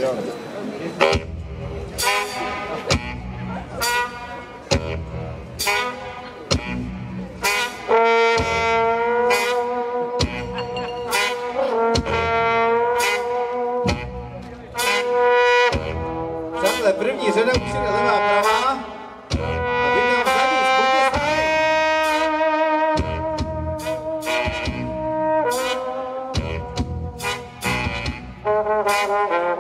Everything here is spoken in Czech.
Takhle první řada už je levá pravá. A vy tam vzadu spojně.